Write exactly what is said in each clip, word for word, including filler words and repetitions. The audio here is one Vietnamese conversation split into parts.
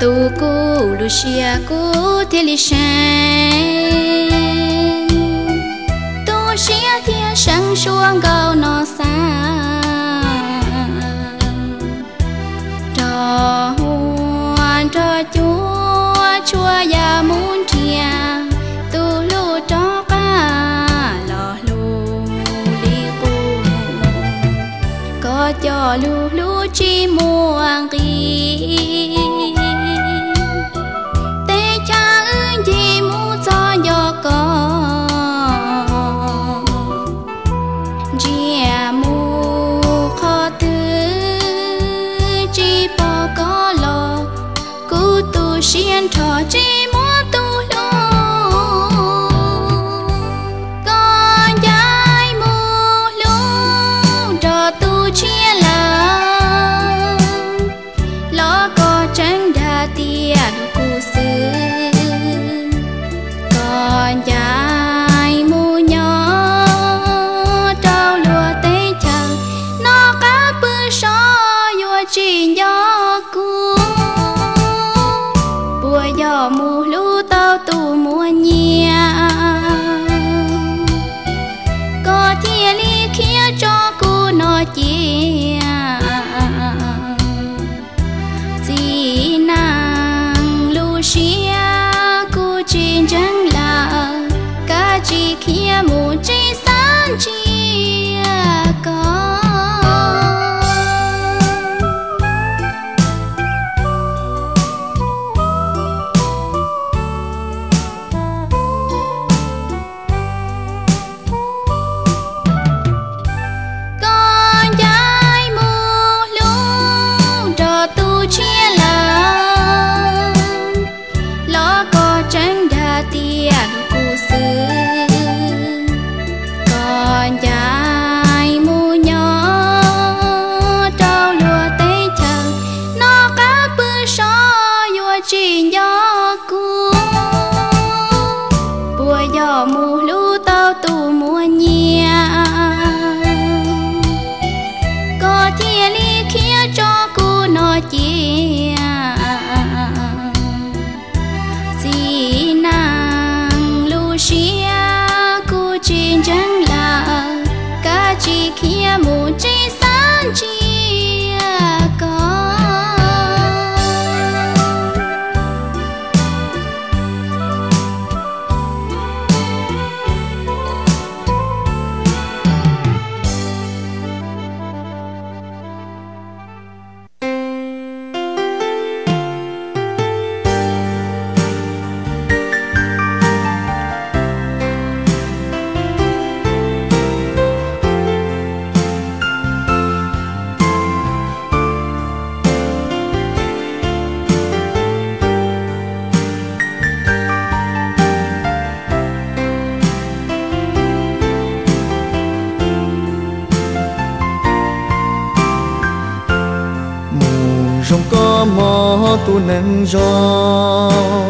tu cô Lucia cô thiên lý sen tu xia thiên sáng xuống gạo nó xa trò hoan trò chúa chúa ya muốn chia tu lu cho ca lò lu đi cô có cho lu lu chi muang kỳ tê cha ơi gì mu cho yo có chia mu khó thứ chi bỏ có lo cú tu xiên trò chi mua tu lo con trái mu lu trò tu chia là lo có trắng đa tia cú sư con trái mu nhỏ trâu lúa tê chẳng nó cá bự so yo chỉ nhỏ cú bùa gió mù lú tao tu mùa nhia có thiên lý kia cho cô nó chia chỉ nàng Lucia cô trên trắng là cả chỉ kia mù chỉ sáng chia có mù lú tao tu mùa nhia có thiên lý kia cho cô nó chia chỉ nàng Lucia cô trên trắng là cả chỉ kia mù chỉ sáng chia có có mò tu nâng gió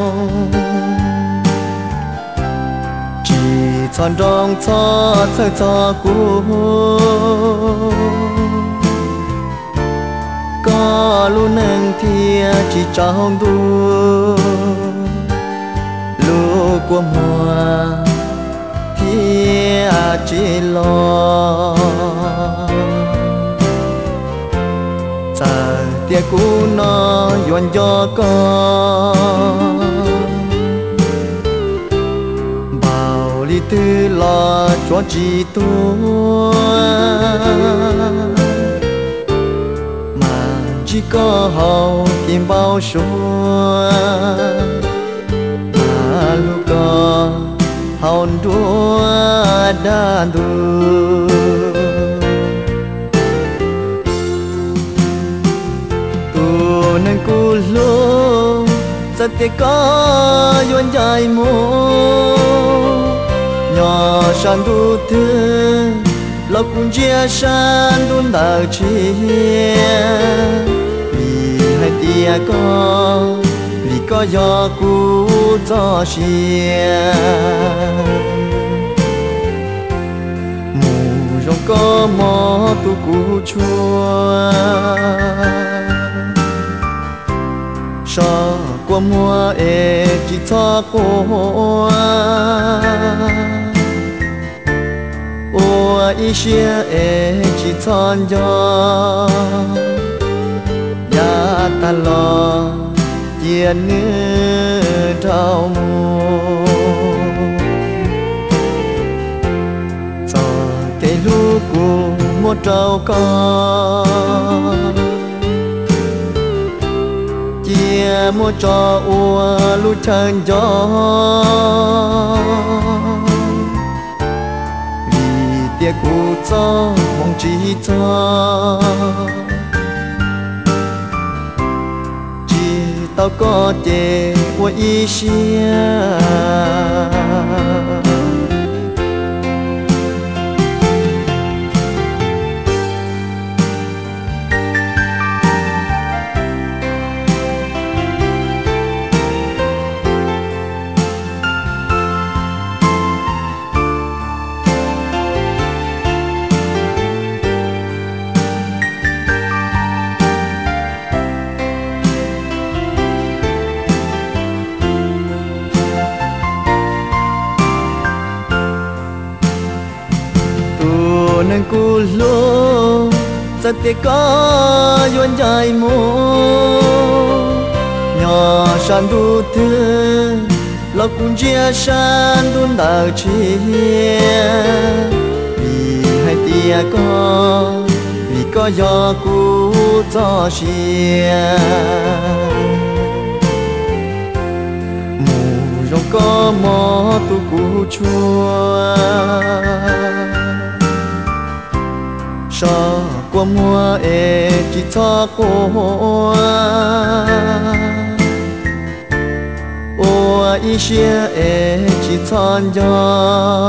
chỉ chọn rong cho thơ cho cũ có lu nâng thia chỉ trong tu lu của mùa thia chỉ lo tia cũ nó yuan cho con bảo lý tư lo cho chỉ tu mà chỉ có hậu tìm bao số mà lúc có hậu đua đa đua nâng cú lô rất tiếc có yuan dài mô nhỏ san đu thư lo cũng chia san đun đào chia vì hai tia có vì có gió cú gió chia mù rong có mò tu cú chua cho qua mùa e chỉ cho cô ô ý xia e chỉ cho gió ya ta lo tiền nữ trao mùa cho cái lúc của một trâu con chia một trò ua lúc chân gió vì tiếc cụ cho mong chỉ cho chỉ tao có thể của ý xia nên cú lô rất tiếc có yuan dài mô nhỏ san du tư lo cũng chia san đun đào chia vì hai tia có vì có gió cú cho xia mù rong có mò tu cú chua cho qua mùa e chỉ cho cô ô ý xia e chỉ cho gió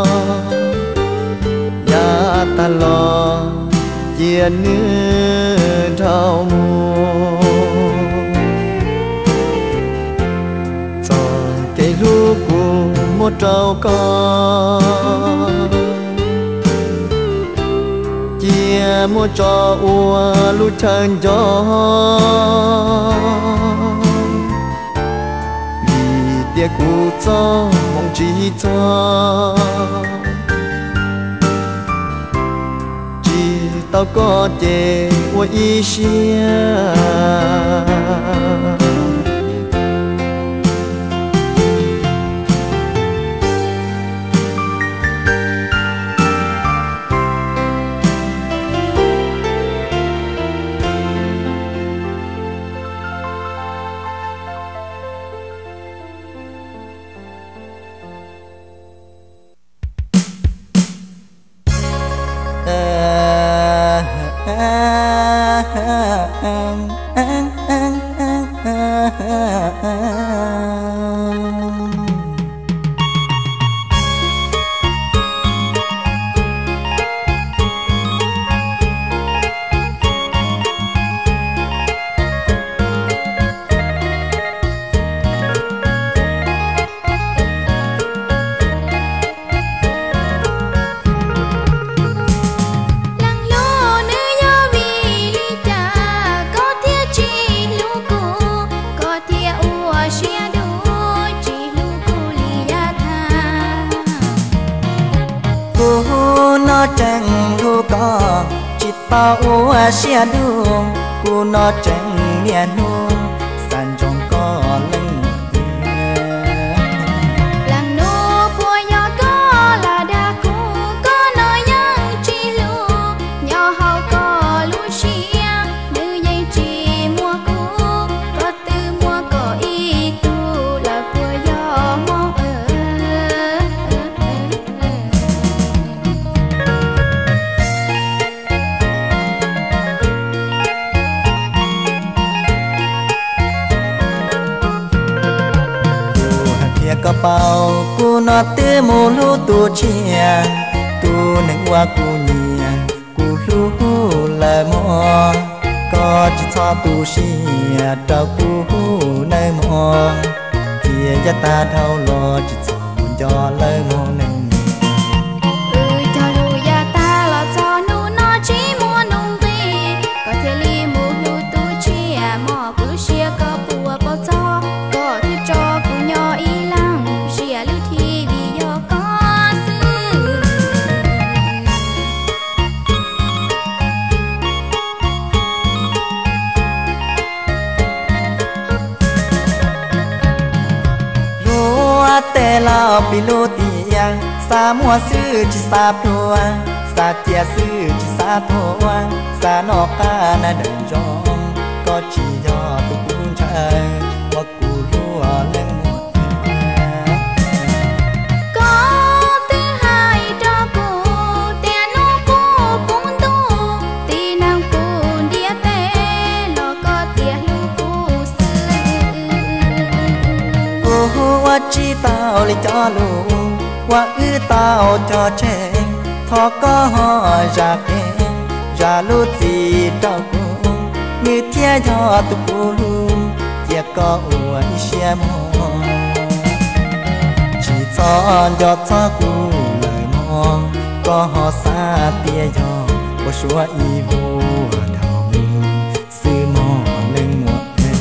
ya ta lo tiền nữ trao mùa cho cái lúc của một trâu con chia một trò ua lúc chân gió vì tiếc cụ cho mong chỉ cho chỉ tao có thể của ý xia chẳng thu có chỉ tao ua xia đường cô nó chẳng miền hương san trong có lưng làng nô của nhỏ có là đa cô có nói yang chi lu nhỏ hậu có lu xia nữ dây chỉ mua cô có tư mua có y tu là của gió mong có bao cô nó tê mồ lu tu chia tu nâng qua cô nhia cô lu lời mò có chỉ cho tu xia trao cô nơi mò kia cho ta thâu lo chỉ cho muốn cho lời mò nâng ừ cho lu ya ta lo cho nu nó chỉ mua nung tì có thể li mồ lu tu chia mò cứ xia có bùa bao cho có đi lô tiền xa mua sư chỉ xa phua xa tia sư chỉ xa thua xa nó ca na đợi rong có chỉ do tôi cũng chạy qua cù lúa lên một có thứ hai cho cô tiền nó cô cũng tu tì nàng cô địa tê lo có tiền lu cô sư cô qua chi tao lấy cho luôn qua ư tao cho trẻ thọ có họ ra kê ra lút gì đâu cô như thiên cho tụ cô luôn chỉ có uổng xe mò chỉ cho cho cho cô lời mò có họ xa tia cho có số y vô đầu mình sư mò lên một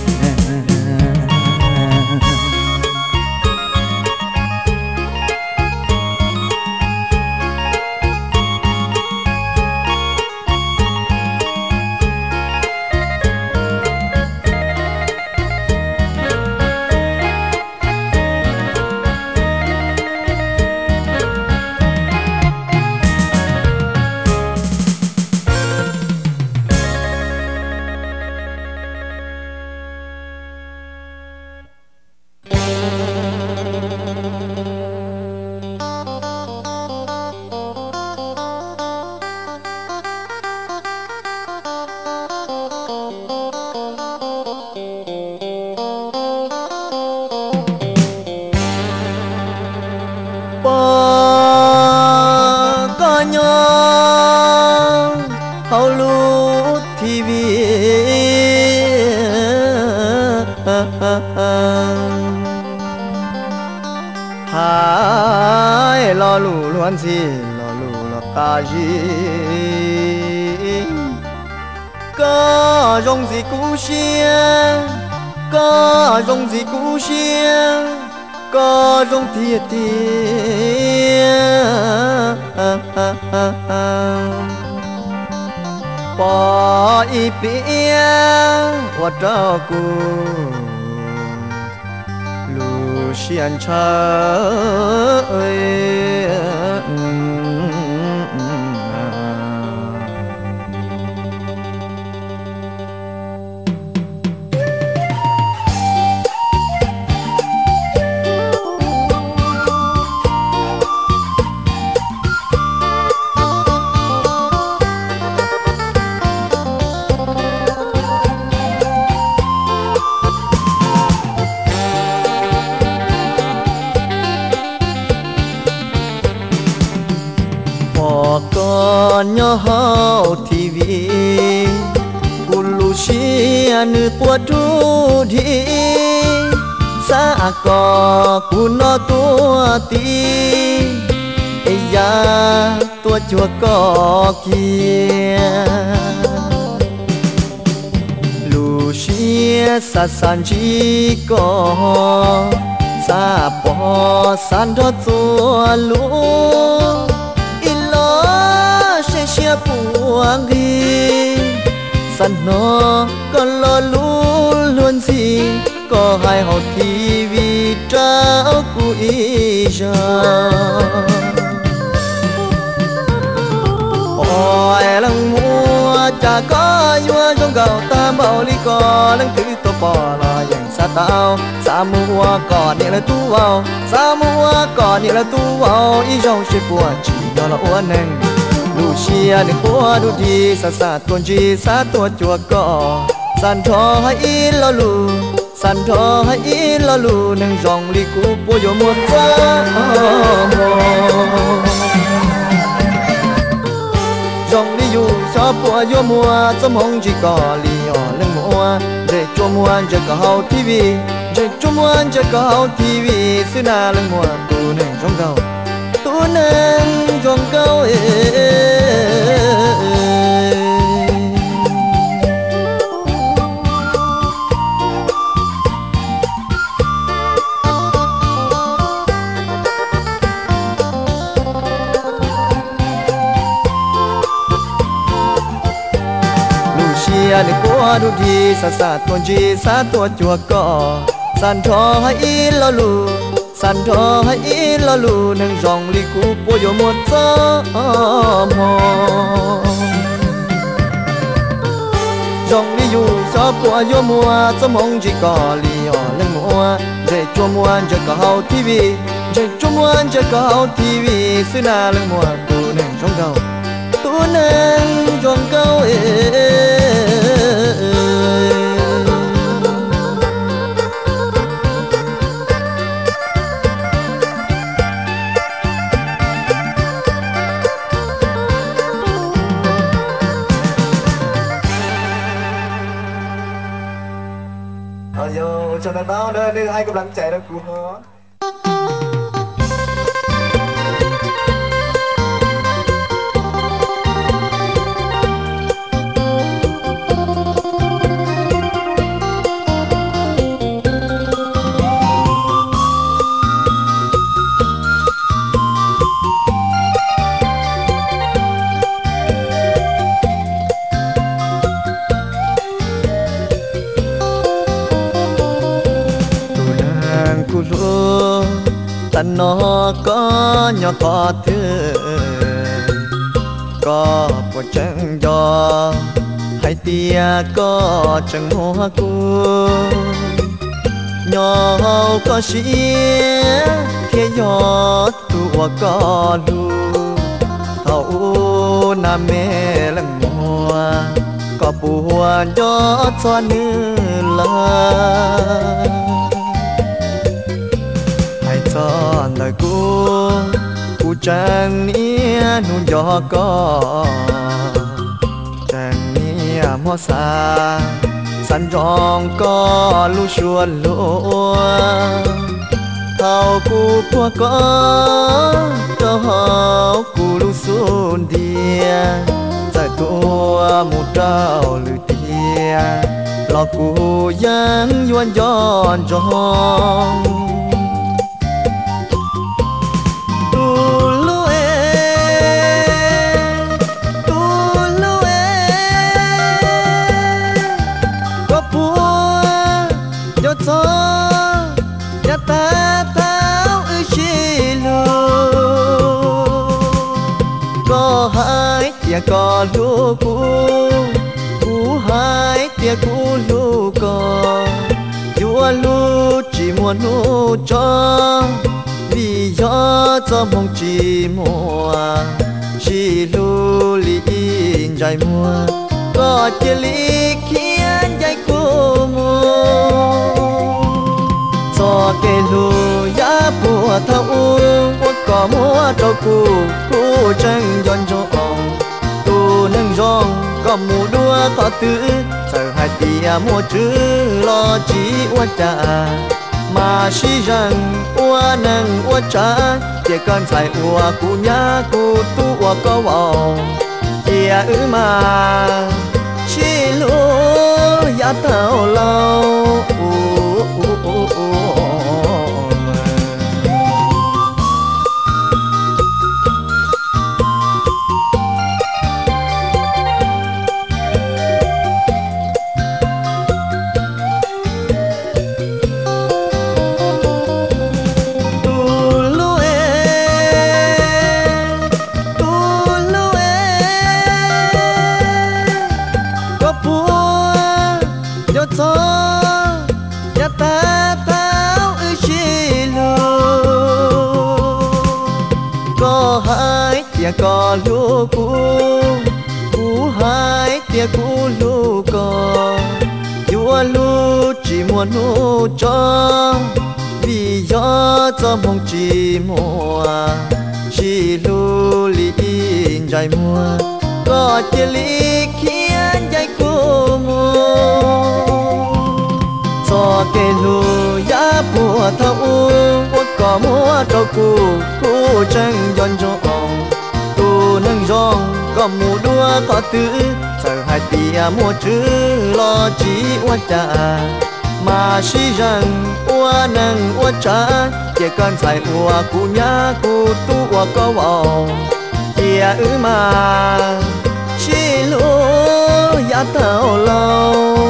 hai lo lù loan si lo lù lo ca gì có rong gì cú xiên có rong gì cú xiên có rong thiệt thiệt bỏ y bia và trao cu lu xiên trời con nhỏ hậu thì vì culu xiên tua tru đi xa cò cu nó tua ti ây da tua chua cò kia lu xiên sa san chi cò sa po san đó tua lu chia buông đi sẵn nó còn lo luôn luôn gì có hai họ thì vì trao cùi ra ôi lăng mua chả có vua trong gạo ta bảo lý có lăng thứ tôi bỏ là dành xa tao xa mua còn nhẹ là tu vào xa mua còn nhẹ là tu vào ý trong chuyện của chỉ đó là uốn nền Lucia đừng qua đu đi xa xa tuần chi xa tuần chùa cỏ san thọ hay lo lù san thọ hay lo lù nâng dòng ly cũ bôi vô một giá dòng ly dù cho bôi vô mùa trong hông chỉ có ly nhỏ lưng mua để cho mua cho có hậu ti vi để cho mua cho có hậu ti vi xưa na lưng mua tu nâng trong cầu tu nâng trong cầu ơi để qua đu đi xa xa tuần chi xa tuần chùa cỏ san thọ hay lo lù sàn đó hãy lo lù nâng dòng ly cũ bố yo một gió mò dòng ly dù gió của yo mùa gió mong chỉ có ly họ lên mùa để cho mùa cho có hậu tivi để cho mùa cho có hậu tivi xưa na lên mùa tu nâng trong cầu tu nâng trong cầu cho nên đó đây đây ai cũng lắng chạy đâu của nó tan nó có nhỏ có thứ có bộ chân gió hay tia có chân hoa cu nhỏ có xía kia gió tua có lu thấu nam mê lần mùa có bùa gió cho nữ lời cho lời cô cô chẳng nia nun gió có chẳng nia mua xa sẵn rong có lu xuân lúa thao cô qua có cho họ cô lu xuân dia giải tua một trao lư tia lo cô yang yuan giòn giòn có lu cũ cũ hai tia cũ lu có vua lu chỉ muốn lu cho vì gió cho mong chỉ mùa chỉ lu li in dài mùa có tia li khiến dài cô mùa cho cái lu giá mùa thâu quốc có mùa đâu cũ cũ tranh giòn giòn nâng rong có mù đua có tứ giờ hai tia mua chữ lo chỉ qua trả mà si rằng qua nâng qua trả tia con phải qua cụ nhá cụ tu qua có vào tia ư mà chỉ lúa giá tao lâu có lu cũ cũ hai tia cũ lu có vua lu chỉ muốn lu cho vì gió cho mong chỉ mùa chỉ lu li in dài mùa có tia li khiến dài cô mùa cho cái lu giá mùa thâu quốc có mùa đâu cũ cũ tranh giòn giòn nâng rong có mù đua có tứ giờ hai tia mua chữ lo chỉ qua trả mà si rằng qua nâng qua trả chỉ cần phải qua cụ nhá cụ tu qua có vào tia ư mà chỉ lúa giá tao lâu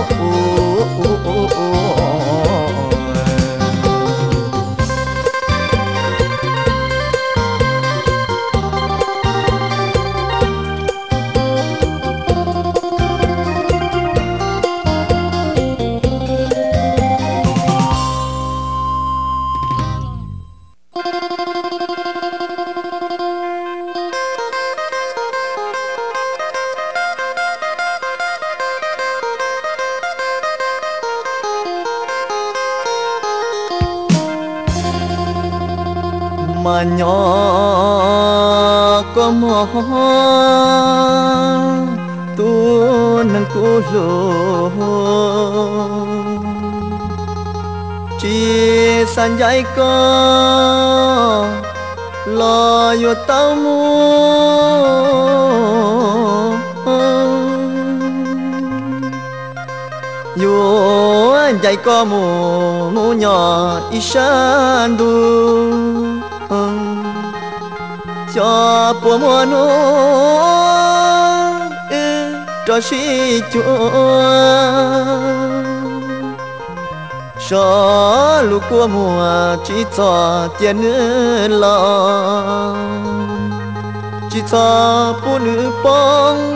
nhỏ có mò tu nâng cố lô chỉ san dạy có lo yo tao mua yo dạy có mù mù nhỏ ít san du cho bùa mùa nô cho sĩ chúa cho lúc của mùa chỉ cho tiền nữ lo chỉ cho phụ nữ bông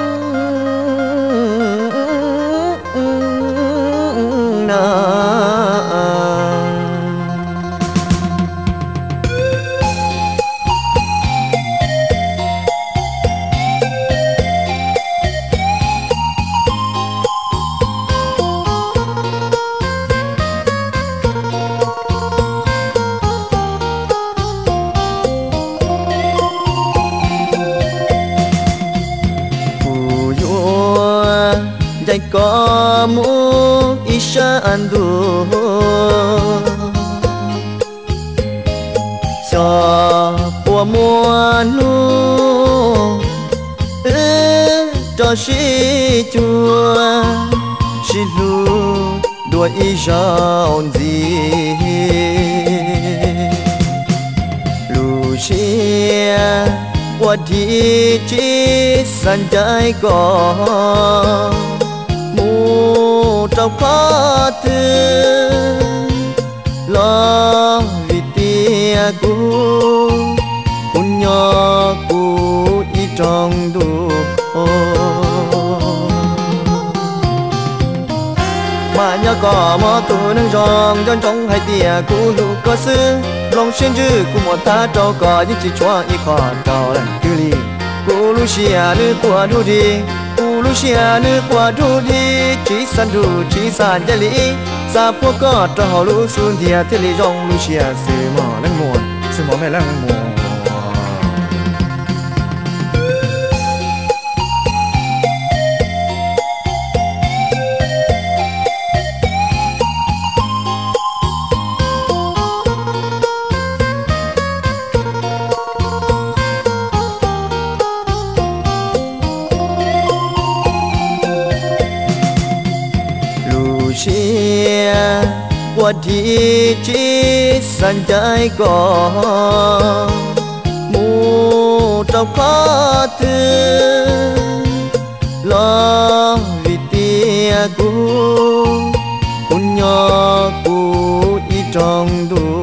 na dạy có mu isha andu cho bùa mùa nu cho sĩ chùa sĩ lu đuổi ý rau gì lu xia qua đi chỉ san trái có trong khó thương lo vì tia cũ con nhỏ cũ đi trong đủ mà nhớ có mò tu nâng rong trong trong hai tia cũ lũ có sư lòng xuyên dư của một ta trâu có những chỉ cho y khó trâu lần cứ đi cũ lũ xìa nữ của đu đi lu xia nữ qua đu đi chỉ san đu chỉ san gia lý sa phố có cho họ lu xuân thia thế lý rong lu xia sư mỏ nâng mùa sư mỏ mẹ nâng mùa chia qua đi chỉ san trái có mu trong khó thương lo vì tia cũ con nhỏ cũ đi trong đủ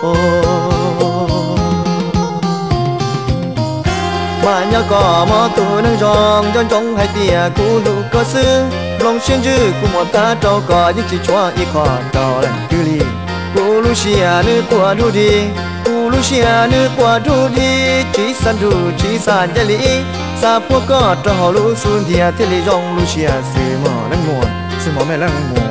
mà nhớ có mò tu nâng rong trong trong hai tia cũ lũ có sư lòng xuyên dư của một ta trâu có những chỉ cho y khó trâu lần cứ đi cú lu xia nữ qua đu đi cú lu xia nữ qua đu đi chỉ san đu chỉ san gia lý sa phố có cho họ lu xuân thia thế lý rong lu xia sư mỏ nâng mùa sư mỏ mẹ nâng mùa